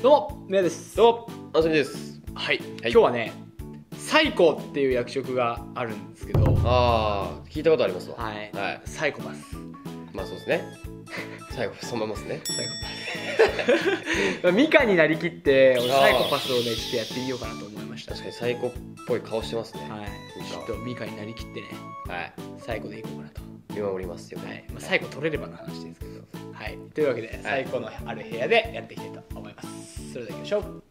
どうもメアです。 どうもあすみです。 はい、今日はねサイコっていう役職があるんですけど、 ああ聞いたことありますわ。 はい、 はい、 サイコパス。 まあそうですね。最後そのままですね。 サイコパスミカになりきって俺サイコパスをねちょっとやってみようかなと思いました。 確かにサイコっぽい顔してますね。 はい、ちょっとミカになりきってね、 はい、 サイコでいこうかなと見守りますよ。 はい、まあ、サイコ取れればの話ですけど、はい、というわけで、サイコのある部屋でやっていきたいと思います。それでは行きましょう。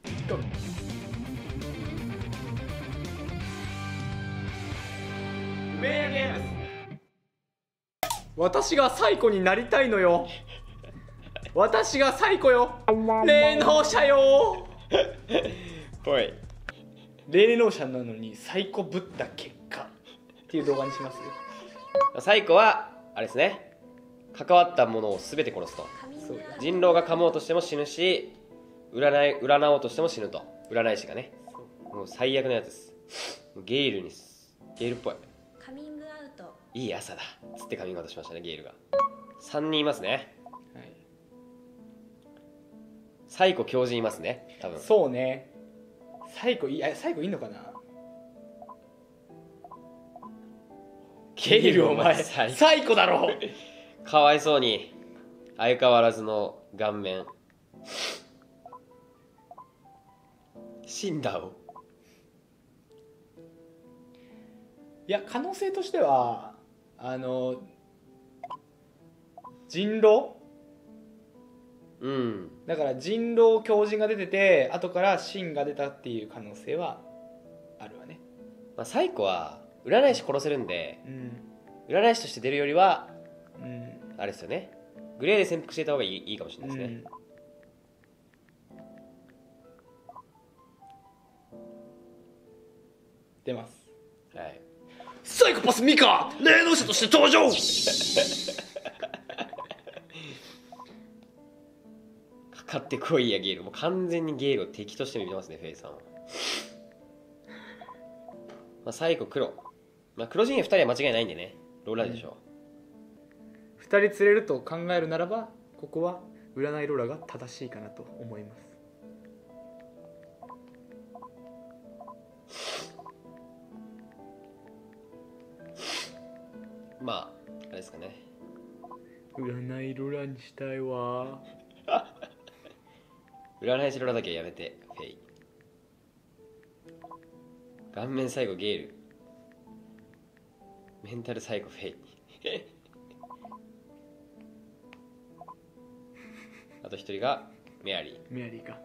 名言。私がサイコになりたいのよ。私がサイコよ。霊能者よ。 ぽい。 霊能者なのにサイコぶった結果っていう動画にします。 サイコはあれですね。関わったものをすべて殺すと。 そうよ。 人狼が噛もうとしても死ぬし、占おうとしても死ぬと。占い師がね。もう最悪なやつです。ゲイルっぽい。 カミングアウト。 いい朝だつってカミングアウトしましたね、ゲイルが。3人いますね。 はい、 サイコ狂人いますね、多分。 そうね。サイコいんのかな。ゲイルお前サイコだろ。 かわいそうに相変わらずの顔面。死んだを。 いや可能性としては人狼だから人狼狂人が出てて後から神が出たっていう可能性はあるわね。 まあ、サイコは占い師殺せるんで、占い師として出るよりは、あれですよね、グレーで潜伏していた方がいいかもしれないですね。 出ます。 はい、 サイコパスミカ霊能者として登場。 かかってこいやゲイル。もう完全にゲイルを敵として見てますね、フェイさんは。まあ、サイコ黒、まあ、黒人2人は間違いないんでね、ローラーでしょう。2人釣れると考えるならばここは占いローラが正しいかなと思います。 まああれですかね、 占いローラにしたいわ。 占い師ローラだけはやめてフェイ。顔面最後ゲイル、メンタル最後フェイ。あと一人がメアリーか。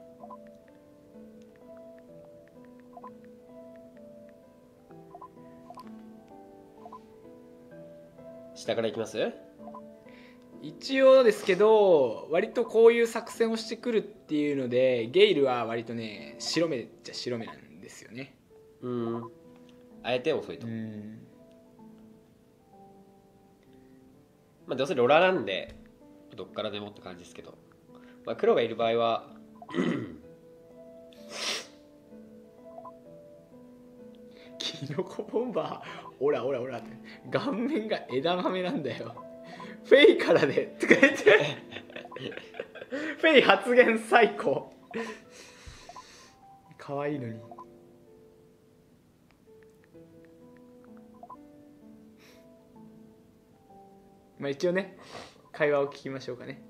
下からいきます。 一応ですけど割とこういう作戦をしてくるっていうのでゲイルは割とね白目っちゃ白目なんですよね。 あえて遅いと。まあどうせロラなんでどっからでもって感じですけど、まあ、黒がいる場合はキノコボンバーオラって顔面が枝豆なんだよ。フェイからでとか言ってフェイ発言最高。可愛いのに。まあ一応ね会話を聞きましょうかね。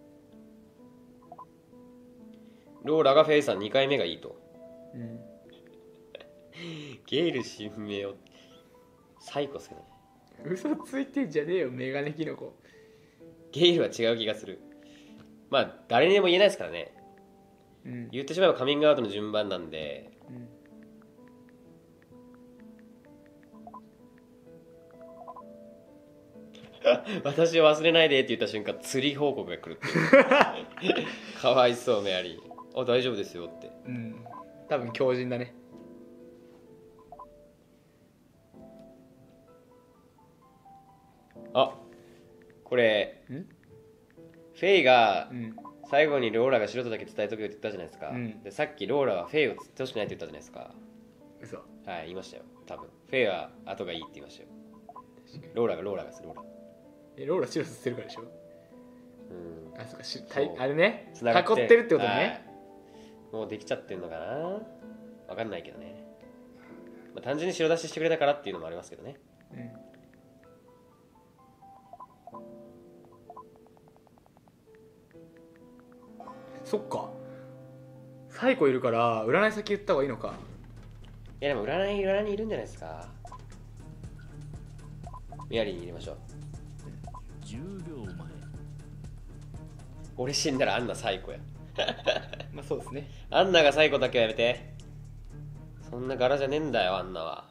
ローラがフェイさん2回目がいいと。ゲイル神明をサイコっすけどね。 嘘ついてんじゃねえよメガネキノコ。 ゲイルは違う気がする。まあ誰にでも言えないですからね、言ってしまえばカミングアウトの順番なんで、私を忘れないでって言った瞬間釣り報告が来るっていうかわいそうメアリー。あ、大丈夫ですよって。 多分強靭だね。 あ、これフェイが最後にローラが白とだけ伝えとくよって言ったじゃないですか、でさっきローラはフェイを釣ってほしくないって言ったじゃないですか。 嘘。 はい、言いましたよ。多分フェイは後がいいって言いましたよ。ローラがする。 ローラ白吸ってるからでしょ。あ、そうか、あれね、囲繋がってってるってことね。 もうできちゃってんのかな、わかんないけどね。まあ、単純に白出ししてくれたからっていうのもありますけどね。 うん。そっか、サイコいるから占い先言った方がいいのか。 いやでも占いにいるんじゃないですか。ミヤリーに入れましょう。 10秒前。 俺死んだらアンナ最高や。 まあそうですね。 アンナが最高だけはやめて。そんな柄じゃねえんだよアンナは。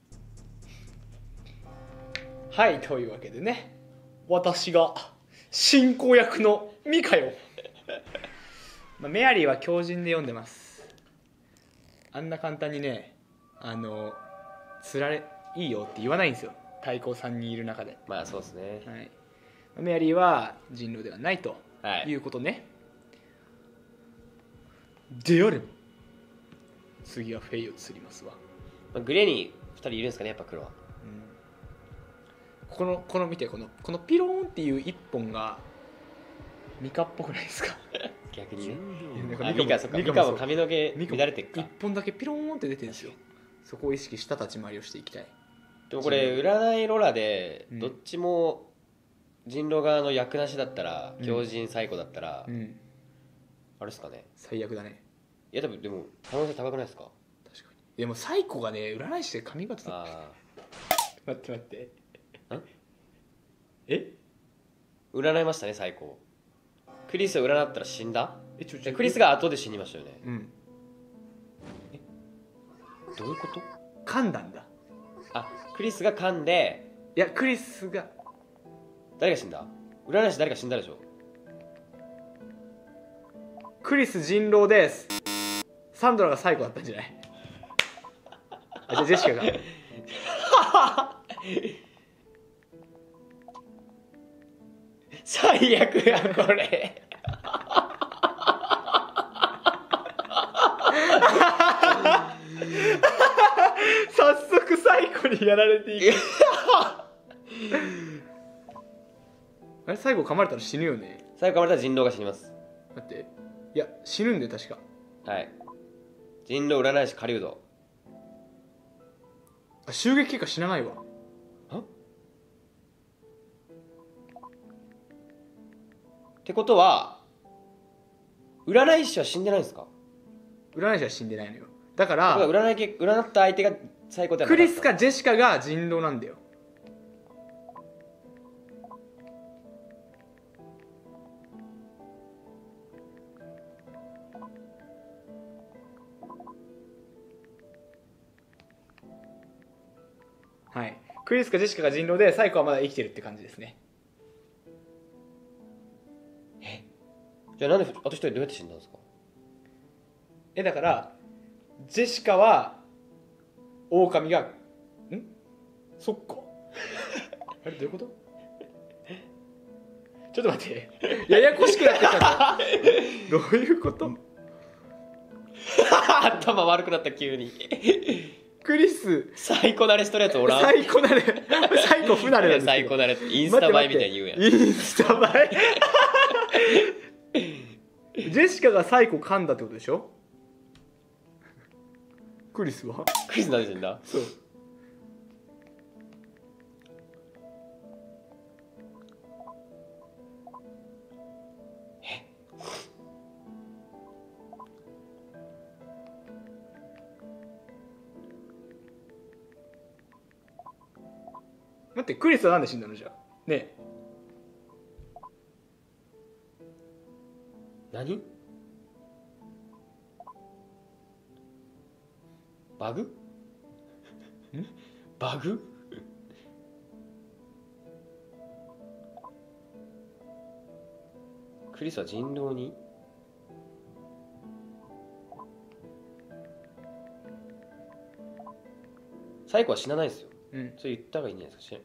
はい、というわけでね、私が進行役のミカよ。まあ、メアリーは狂人で読んでます。あんな簡単にね、釣られいいよって言わないんですよ、太鼓3人いる中で。 まあそうですね。 はい、メアリーは人狼ではないとはいいうことね。であれば次はフェイを釣りますわ。 まあ、グレーに2人いるんですかね、やっぱ黒は。 この見て、このピローンっていう一本がミカっぽくないですか。 逆にね。 なんかあ、ミカ、そっか、ミカも髪の毛乱れてっか。 一本だけピローンって出てるんですよ。そこを意識した立ち回りをしていきたい。 でもこれ占いロラでどっちも人狼側の役なしだったら、狂人最古だったら、あれですかね。 最悪だね。 いや多分でも可能性高くないですか。 確かに。でもサイコがね、占い師で髪型あ待って待って、 んえ占いましたね最高。クリスを占ったら死んだ。 ククリスが後で死にましたよね。どういうこと。 噛んだんだ。 あ、クリスが噛んで。 いや、クリスが。 誰が死んだ。占い師誰か死んだでしょ。 クリス人狼です。サンドラが最後だったんじゃない。あ、じゃあジェシカが最悪やこれ。 早速最後にやられていく。あれ、最後噛まれたら死ぬよね。 最後噛まれたら人狼が死にます。 待って、いや死ぬんで確か。 はい。人狼占い師狩人。 あ、襲撃結果死なないわ。 ってことは占い師は死んでないんですか。 占い師は死んでないのよ。だから占った相手が最高ではなかった。 クリスかジェシカが人狼なんだよ。はい、クリスかジェシカが人狼でサイコはまだ生きてるって感じですね。 じゃあなんであと一人どうやって死んだんですか。 だからジェシカは狼がそっかあれどういうこと。ちょっと待って、ややこしくなってきたどういうこと。 頭悪くなった急に。 クリスサイコ慣れしとるやつおらん。 サイコ慣れサイコ不慣れなんですけど。 サイコ慣れってインスタ映えみたいに言うやん。 インスタ映えジェシカがサイコ噛んだってことでしょ。クリスはクリスなんで死んだ。 そう。待って、クリスはなんで死んだのじゃあねえ。 何バグバグ。クリスは人狼に。最後は死なないですよ。それ言った方がいいんじゃないですか。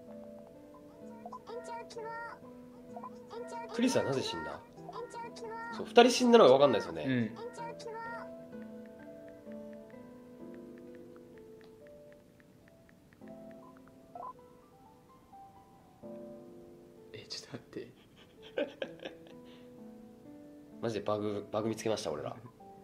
クリスはなぜ死んだ。 そう2人死んだのが分かんないですよね、 ちょっと待ってマジでバグ見つけました俺ら。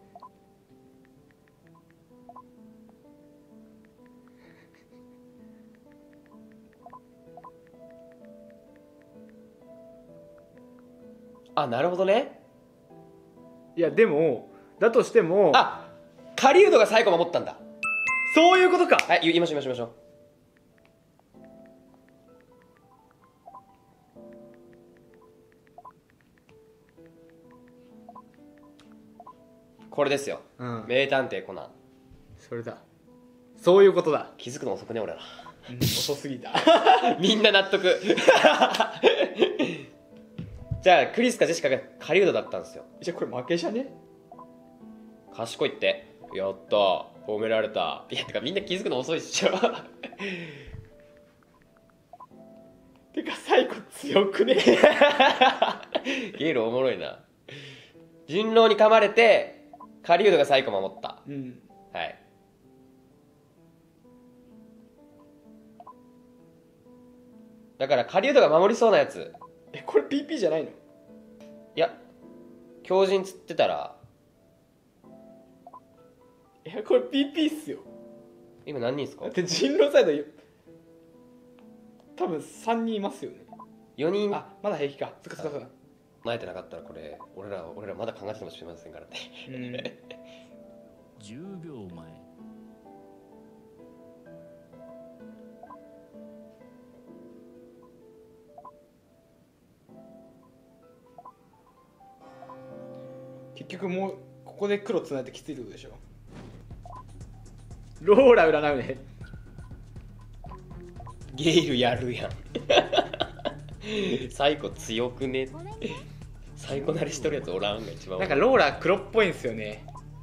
あ、なるほどね。 いやでもだとしても、 あ、狩人が最後守ったんだ。 そういうことか。 はい、言いましょう言いましょう。これですよ、名探偵コナン。 それだ、そういうことだ。 気づくの遅くね俺ら、 遅すぎたみんな納得じゃあクリスかジェシカが狩人だったんですよ。 じゃあこれ負けじゃね？ 賢いって。やった褒められた。いやてかみんな気づくの遅いっしょてかサイコ強くねゲールおもろいな。人狼に噛まれて狩人が最後守った、はい。だから狩人が守りそうなやつ。 これ PP じゃないの？ いや強靭釣ってたら。 これ PP っすよ。 今何人ですか？ だって人狼サイド多分3人いますよね。 4人。 あ、まだ平気か。つか慣れてなかったらこれ俺らまだ考えてもしれませんからね 10秒前。 結局もうここで黒つないできついってことでしょ。ローラ占うね。 ゲイルやるやんサイコ強くね。サイコなりしとるやつおらんが一番。 なんかローラ黒っぽいんすよね。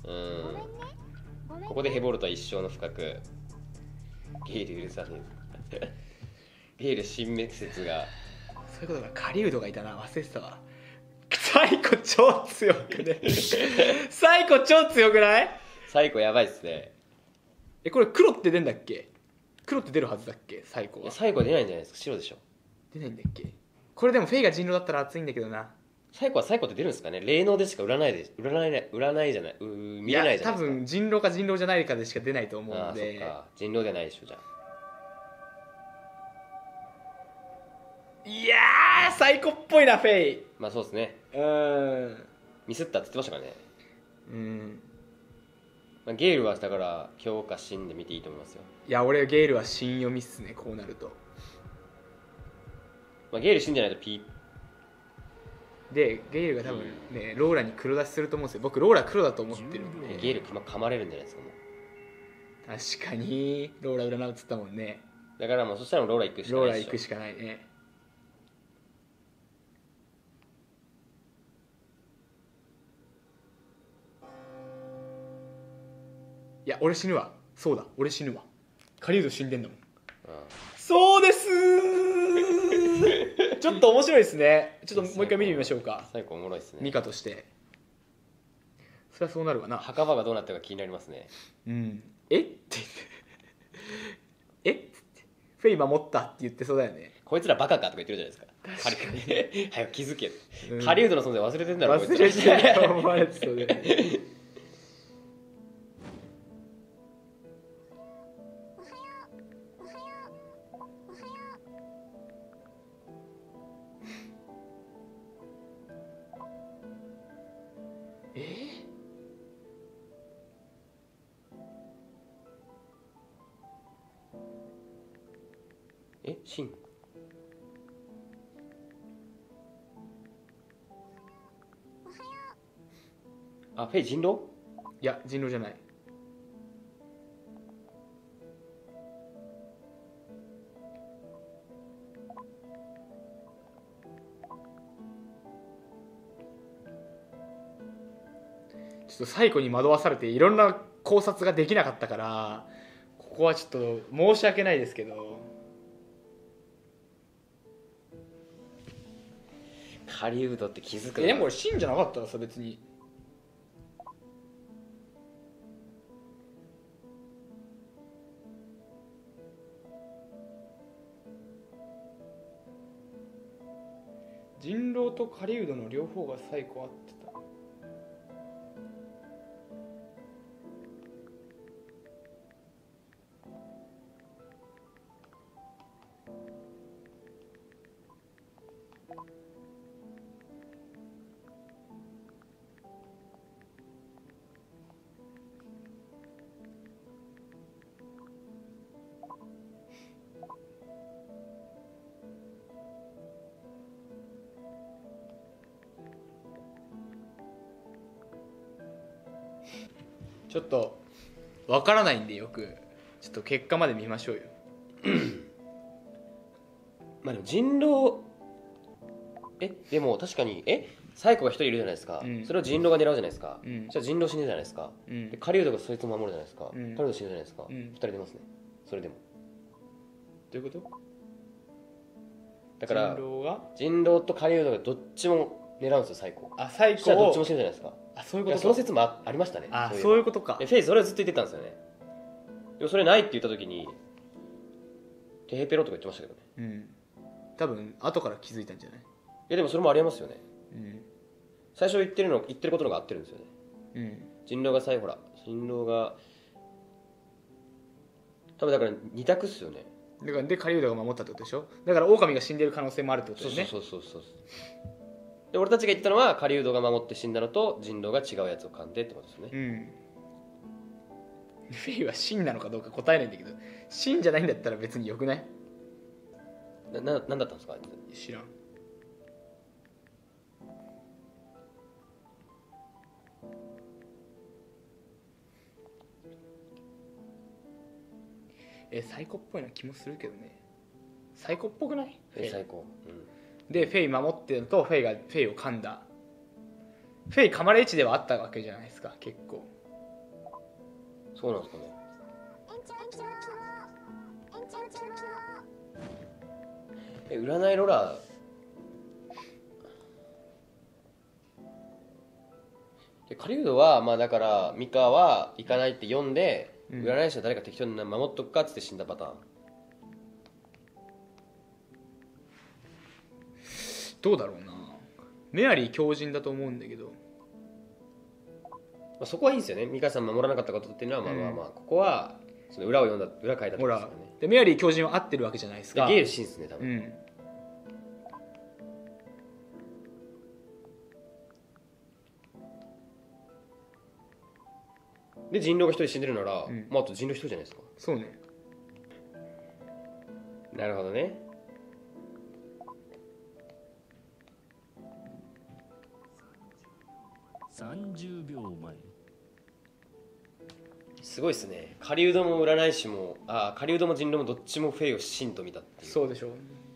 ここでヘボルトは一生の深く。ゲイル許さねえゲイル新滅説が。 そういうことか。狩人がいたな、忘れてたわ。サイコ超強くねサイコ超強くない？ サイコやばいっすね。 これ黒って出んだっけ？黒って出るはずだっけ？サイコは。 サイコは出ないんじゃないですか。白でしょ。 出ないんだっけ？これでもフェイが人狼だったら熱いんだけどな。 サイコはサイコって出るんですかね。霊能でしか占いじゃない見れないじゃないですか。 いや多分人狼か人狼じゃないかでしか出ないと思うんで。 そっか、人狼じゃないでしょじゃあ。 いやーサイコっぽいなフェイ。 まあそうですね。ミスったって言ってましたからね。まあ、ゲイルはだから強か芯で見ていいと思いますよ。 いや俺ゲイルは芯読みっすね、こうなると。 まあ、ゲイル芯じゃないとピでゲイルが多分ね、ローラに黒出しすると思うんですよ。僕ローラ黒だと思ってるんで。 ゲイル噛まれるんじゃないですかもう。 確かにローラ占うっつったもんね。 だからもうそしたらローラ行くしかないでしょ。 ローラ行くしかないね。いや俺死ぬわ。そうだ俺死ぬわ。狩人死んでんだもん。そうですちょっと面白いですね。ちょっともう一回見てみましょうか。 最高おもろいですね。 ミカとしてそれはそうなるわな。 墓場がどうなったか気になりますね。 えって言ってえっつってフェイ守ったって言ってそうだよね。 こいつらバカかとか言ってるじゃないですか。早く気づけ。狩人の存在忘れてんだろ。 忘れてると思われてそうでシンあ、フェイ人狼？ いや人狼じゃない。ちょっと最後に惑わされていろんな考察ができなかったから、ここはちょっと申し訳ないですけど。 狩人って気づくでもこれ真じゃなかったらさ別に。人狼と狩人の両方が最高合ってた。ちょっとわからないんでよくちょっと結果まで見ましょうよ。 まあでも人狼でも確かにサイコが一人いるじゃないですか、それを人狼が狙うじゃないですか、じゃあ人狼死ぬじゃないですか、で狩人がそいつを守るじゃないですか、狩人死ぬじゃないですか、二人出ますね。それでもどういうこと？ だから人狼が人狼と狩人がどっちも狙うんですよサイコ。 サイコをそしたらどっちも死ぬじゃないですか。 そういうことか。 その説もありましたね。 そういうことか。 フェイそれはずっと言ってたんですよね。でもそれないって言った時にテヘペロとか言ってましたけどね。 多分後から気づいたんじゃない？いやでもそれもありえますよね。最初言ってることのが合ってるんですよね。人狼が人狼が多分だから二択っすよね。 だからで狩人が守ったってことでしょ。だから狼が死んでる可能性もあるってことですね。 そうで俺たちが言ったのは狩人が守って死んだのと人狼が違うやつを噛んでってことですね。 フェイは真なのかどうか答えないんだけど、真じゃないんだったら別によくない？ なんだったんですかあいつ。 知らん。サイコっぽいな気もするけどね。サイコっぽくない？ サイコ。 でフェイ守ってるのとフェイがフェイを噛んだ。フェイ噛まれ位置ではあったわけじゃないですか結構。 そうなんですかね。占いロラで狩人はまあだから三河は行かないって読んで、占い師は誰か適当に守っとくかっつって死んだパターン。 どうだろうな。メアリー強靭だと思うんだけど、 まあ、そこはいいんですよね。三河さん守らなかったことっていうのはここはその裏を読んだ裏書いたところですよね。 でメアリー強靭は合ってるわけじゃないですか。 ゲイルシンですね多分。で人狼が一人死んでるなら、まあ、あと人狼一人じゃないですか。 そうね。 なるほどね。 30秒前。 すごいですね。狩人も占い師も狩人も人狼もどっちもフェイを真と見たっていう。 そうでしょう。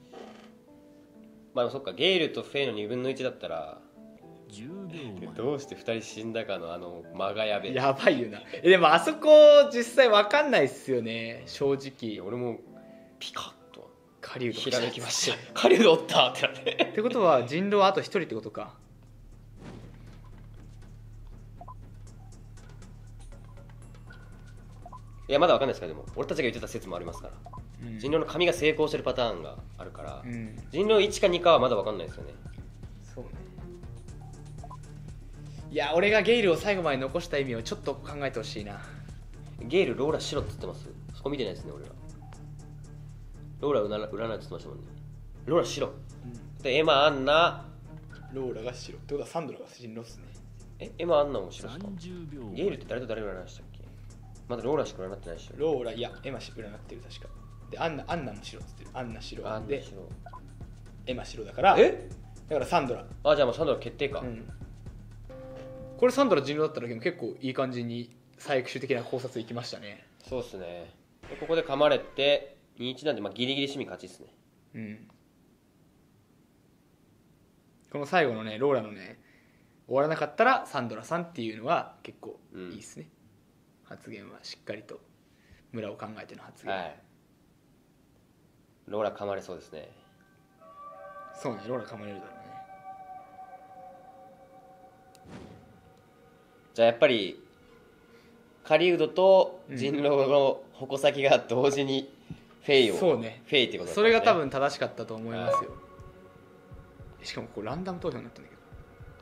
まあそっか、ゲイルとフェイの2分の1だったら 10秒前。 どうして2人死んだかの間がやべえ。 やばいよな。でもあそこ実際分かんないっすよね正直。 俺もピカッと狩人ひらめきました。狩人おったってなってってことは人狼はあと1人ってことか。 いやまだわかんないですから。でも俺たちが言ってた説もありますから、人狼の髪が成功してるパターンがあるから、人狼1か2かはまだわかんないですよね。 そうね。いや俺がゲイルを最後まで残した意味をちょっと考えてほしいな。 ゲイルローラ白って言ってます？そこ見てないですね俺ら。ローラ占いって言ってましたもんね。ローラ白、でエマアンナ。 ローラが白ってことはサンドラが人狼っすね。 エマアンナも白ですか？ 30秒前。 ゲイルって誰と誰占いしたっけ？まだローラしか占ってないでしょ。 ローラいやエマ占ってる確かで。アンナも白っつってる。アンナ白でエマ白だから。だからサンドラ。 じゃあもうサンドラ決定か。 これサンドラ人狼だったら結構いい感じに最終的な考察いきましたね。 そうっすね。でここで噛まれて2-1なんで、ギリギリ市民勝ちっすね。 この最後のねローラのね終わらなかったらサンドラさんっていうのは結構いいっすね。発言はしっかりと村を考えての発言。 ローラ噛まれそうですね。 そうね、ローラ噛まれるだろうね。 じゃあやっぱり狩人と人狼の矛先が同時にフェイを、 そうね、 フェイってことだったんですね。 それが多分正しかったと思いますよ。しかもこうランダム投票になったんだけど、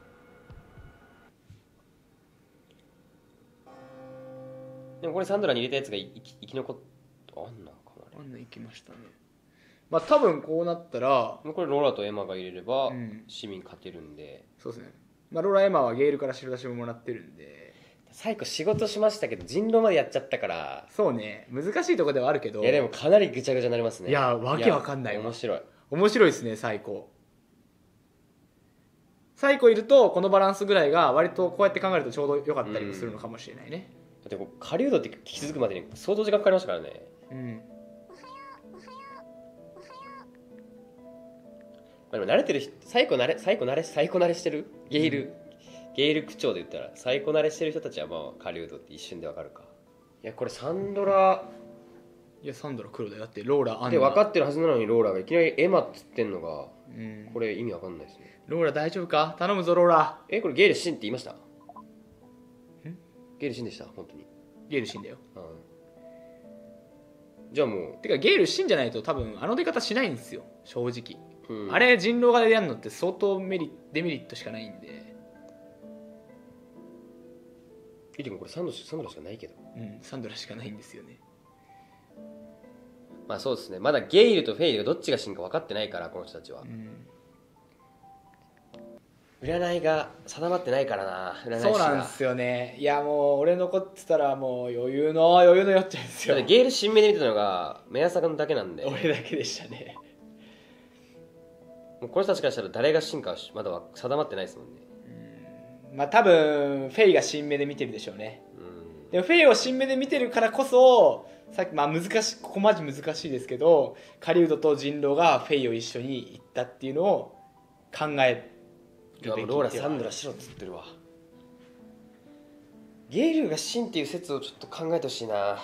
でもこれサンドラに入れたやつが生き残っあんなんかな。 あんな行きましたね。まあ多分こうなったら、 これローラとエマが入れればうん市民勝てるんで、 そうですね、まあ、ローラエマはゲールから白出しももらってるんで、 最後仕事しましたけど人狼までやっちゃったから、 そうね、難しいところではあるけど、 いやでもかなりぐちゃぐちゃになりますね。 いやわけわかんないわ。 面白い。 面白いですね。サイコいるとこのバランスぐらいが割とこうやって考えるとちょうど良かったりもするのかもしれないね。 だってこう狩人って気づくまでに相当時間かかりましたからね。 うん、 まあ、でも慣れてる人、サイコ慣れしてるゲイル口調で言ったらサイコ慣れしてる人たちはまあ狩人って一瞬でわかるか。いやこれサンドラいやサンドラ黒だよ。だってローラアンナで分かってるはずなのにローラがいきなりエマっつってんのが、 うん、 これ意味わかんないですね。 ローラ大丈夫か、頼むぞローラ。 これゲイルシンって言いました？ゲイルシンでした本当に。 ゲール死んだよ。 じゃあもてかゲール死んじゃないと多分あの出方しないんですよ正直、 う、 あれ人狼側でやるのって相当デメリットしかないんで。 でもこれサンドラしかないけど、 サンドラしかないんですよね。 まあそうですね、まだゲイルとフェイルがどっちが真か分かってないからこの人たちは、占いが定まってないからな。占い師がそうなんですよね。いやもう俺残ってたらもう余裕の酔っちゃうんですよ。 だってゲイル新目で見てたのが宮坂だけなんで、 俺だけでしたね。 もうこの人たちからしたら誰が真かはまだは定まってないですもんね。 まあ多分フェイが新目で見てるでしょうね。 うん、 でもフェイを新目で見てるからこそさっきまあここマジ難しいですけど、狩人と人狼がフェイを一緒に行ったっていうのを考えるべき。 ローラサンドラ白っつってるわ。ゲイルが真っていう説をちょっと考えてほしいな。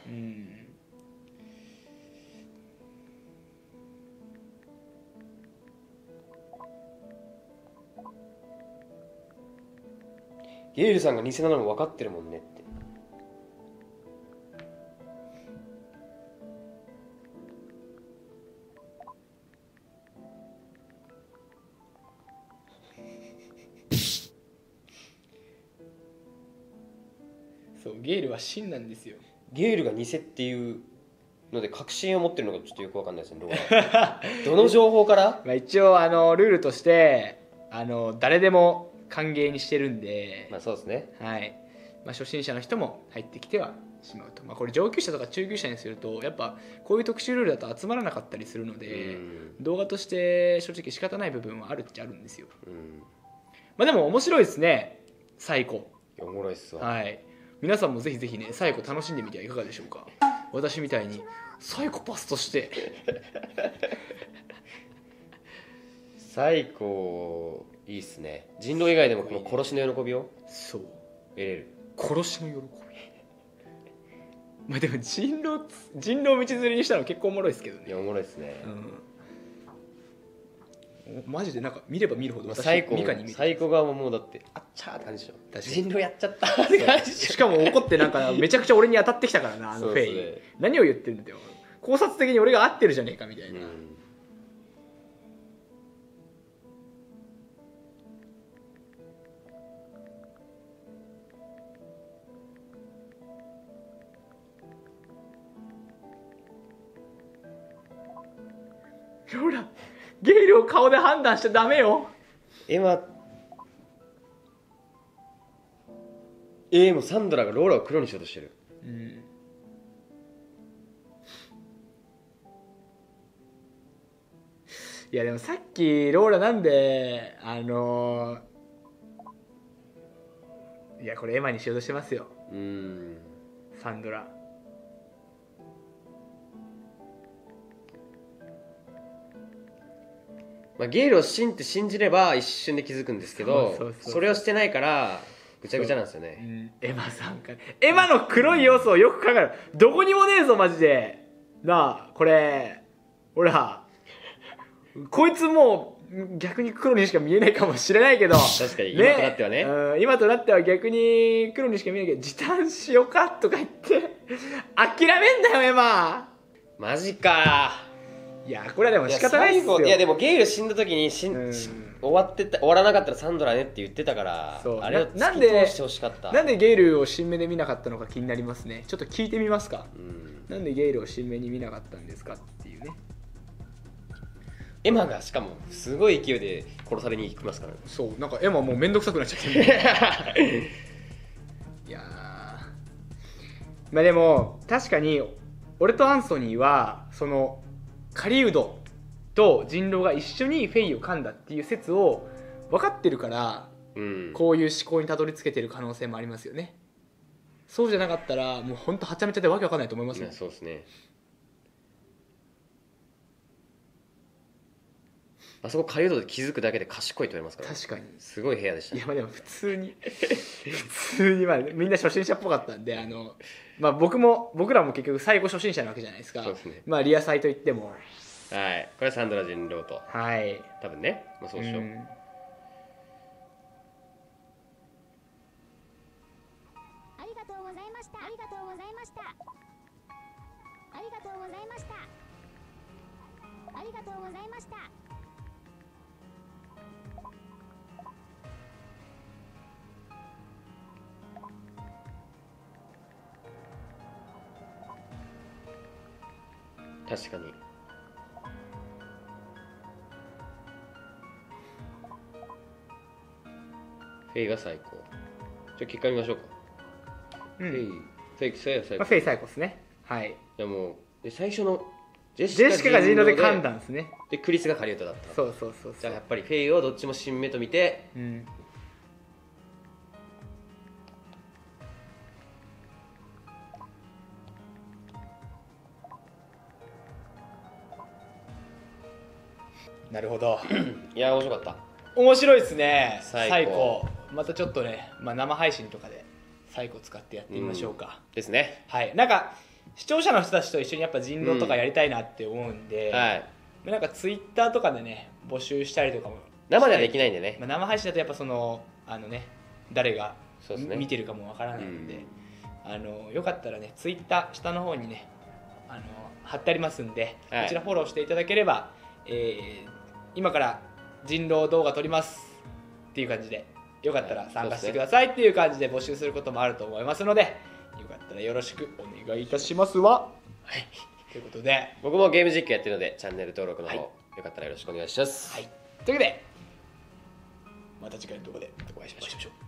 ゲイルさんが偽なのも分かってるもんねって。 そうゲイルは真なんですよ。 ゲイルが偽っていうので確信を持ってるのがちょっとよく分かんないですね。ローラどの情報からまあ一応ルールとして誰でも歓迎にしてるんで、 まあそうですね、 はいまあ、初心者の人も入ってきてはしまうと、まあ、これ上級者とか中級者にするとやっぱこういう特殊ルールだと集まらなかったりするので、動画として正直仕方ない部分はあるっちゃあるんですよ。まあでも面白いですねサイコ。 おもろいっすわ。 はい、皆さんもぜひぜひねサイコ楽しんでみてはいかがでしょうか。私みたいにサイコパスとしてサイコいいっすね。人狼以外でもこの殺しの喜びをそう得れる。 殺しの喜びまあでも人狼道連れにしたの結構おもろいですけどね。 いやおもろいっすね、 マジでなんか見れば見るほど私サイコミカに見えてサイコ側ももうだってあっちゃーって感じでしょ。 確かに人狼やっちゃったって感じでしょ。 しかも怒ってなんかめちゃくちゃ俺に当たってきたからなフェイ、 そうですね。 何を言ってるんだよ考察的に俺が合ってるじゃねえかみたいな、ほらゲイルを顔で判断しちゃダメよ。 もうサンドラがローラを黒にしようとしてる。 いやでもさっきローラなんでいやこれエマにしようとしてますよサンドラ。 まあ、ゲイルを真って信じれば一瞬で気づくんですけど、それをしてないからぐちゃぐちゃなんですよね。 エマさんかエマの黒い要素をよく考える。どこにもねえぞマジでなあ。これほらこいつもう逆に黒にしか見えないかもしれないけど確かに今となってはねうん、今となっては逆に黒にしか見えないけど時短しようかとか言って諦めんだよエマ。 マジか。 いやこれはでも仕方ないっすよ。 いやでもゲイル死んだ時に終わらなかったらサンドラねって言ってたから、 そうあれを突き通してほしかった。 なんでゲイルを新目で見なかったのか気になりますね。ちょっと聞いてみますか。 うん、 なんでゲイルを新目に見なかったんですかっていうね。 エマがしかもすごい勢いで殺されに行きますからね。 そうなんかエマもうめんどくさくなっちゃっていやまあでも確かに俺とアンソニーはその狩人と人狼が一緒にフェイを噛んだっていう説を分かってるから、 うん、 こういう思考にたどり着けてる可能性もありますよね。そうじゃなかったらもうほんとはちゃめちゃでわけわかんないと思いますよ。 そうですね。あそこ狩人で気づくだけで賢いと言われますから、ね、 確かにすごい部屋でした、 いやまあでも普通にまあみんな初心者っぽかったんでまあ僕らも結局最後初心者なわけじゃないですか。 そうですね。 まあリアサイといってもはいこれサンドラ人狼とはい多分ね、まあ、そうでしょう、 ありがとうございました。ありがとうございました。ありがとうございました。ありがとうございました。 確かにフェイが最高。じゃあ結果見ましょうか。 うん、 フェイ最高、 まあ、フェイ最高ですね。はい。 いやもう最初のジェシカが人狼で噛んだんですね。 でクリスが狩人だった。 そうそうそうそう。 じゃあやっぱりフェイをどっちも新目と見て、 うん、なるほどいや面白かった。 面白いですね。 最高またちょっとね、まあ、生配信とかで最高使ってやってみましょうか、 ですね。 はい。なんか視聴者の人たちと一緒にやっぱ人狼とかやりたいなって思うんで、 はい、 なんかツイッターとかでね募集したりとかも生ではできないんでね、 まあ、生配信だとやっぱ誰がそうですね、 見てるかもわからないので、よかったらねツイッター下の方にね貼ってありますんで、 はい、 こちらフォローしていただければ、今から人狼動画撮りますっていう感じでよかったら参加してくださいっていう感じで募集することもあると思いますので、よかったらよろしくお願いいたしますわ。はい、ということで僕もゲーム実況やってるのでチャンネル登録の方、よかったらよろしくお願いします。 はい、というわけでまた次回の動画でお会いしましょう。